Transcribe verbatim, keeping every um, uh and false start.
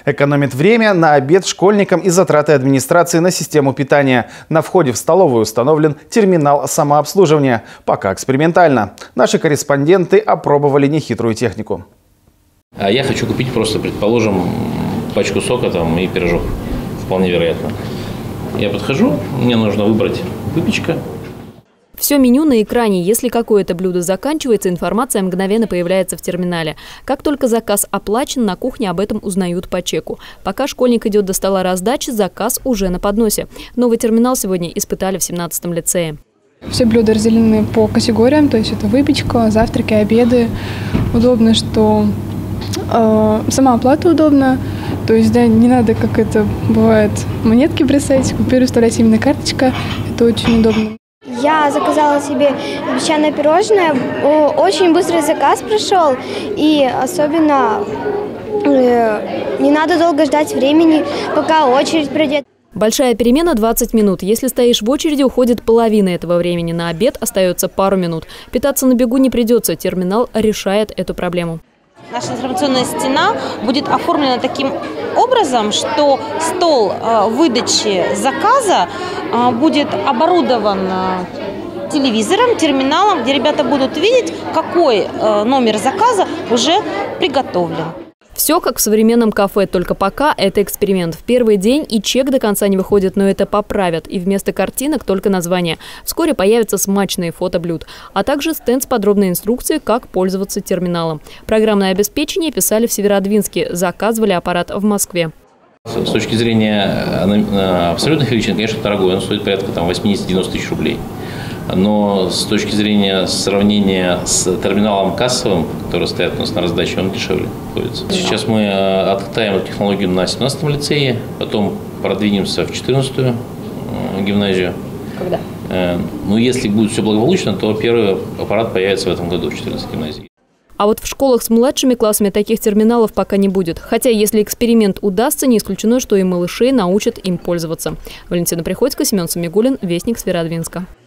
Экономит время на обед школьникам и затраты администрации на систему питания. На входе в столовую установлен терминал самообслуживания. Пока экспериментально. Наши корреспонденты опробовали нехитрую технику. А я хочу купить просто, предположим, пачку сока там и пирожок. Вполне вероятно. Я подхожу, мне нужно выбрать выпечка. Все меню на экране. Если какое-то блюдо заканчивается, информация мгновенно появляется в терминале. Как только заказ оплачен, на кухне об этом узнают по чеку. Пока школьник идет до стола раздачи, заказ уже на подносе. Новый терминал сегодня испытали в семнадцатом лицее. Все блюда разделены по категориям, то есть это выпечка, завтраки, обеды. Удобно, что э, сама оплата удобна. То есть, да, не надо, как это бывает, монетки бросать, купюры вставлять, именно карточка. Это очень удобно. Я заказала себе песчаное пирожное. Очень быстрый заказ прошел. И особенно э, не надо долго ждать времени, пока очередь пройдет. Большая перемена – двадцать минут. Если стоишь в очереди, уходит половина этого времени. На обед остается пару минут. Питаться на бегу не придется. Терминал решает эту проблему. Наша информационная стена будет оформлена таким образом, что стол выдачи заказа будет оборудован телевизором, терминалом, где ребята будут видеть, какой номер заказа уже приготовлен. Все как в современном кафе, только пока это эксперимент. В первый день и чек до конца не выходит, но это поправят. И вместо картинок только название. Вскоре появятся смачные фото блюд, а также стенд с подробной инструкцией, как пользоваться терминалом. Программное обеспечение писали в Северодвинске, заказывали аппарат в Москве. С точки зрения абсолютных величин, конечно, дорогой. Он стоит порядка восьмидесяти-девяноста тысяч рублей. Но с точки зрения сравнения с терминалом кассовым, который стоит у нас на раздаче, он дешевле обходится. Сейчас мы откатаем эту технологию на семнадцатом лицее, потом продвинемся в четырнадцатую гимназию. Когда? Ну, если будет все благополучно, то первый аппарат появится в этом году в четырнадцатой гимназии. А вот в школах с младшими классами таких терминалов пока не будет. Хотя, если эксперимент удастся, не исключено, что и малышей научат им пользоваться. Валентина Приходько, Семен Самигуллин, Вестник Северодвинска.